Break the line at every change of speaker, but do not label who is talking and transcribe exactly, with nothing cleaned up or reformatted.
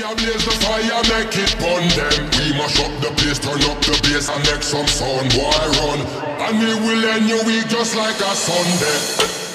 blaze the fire, make it burn them. We mash up the place, turn up the bass and make some sound, boy run. And we will end your week just like a Sunday.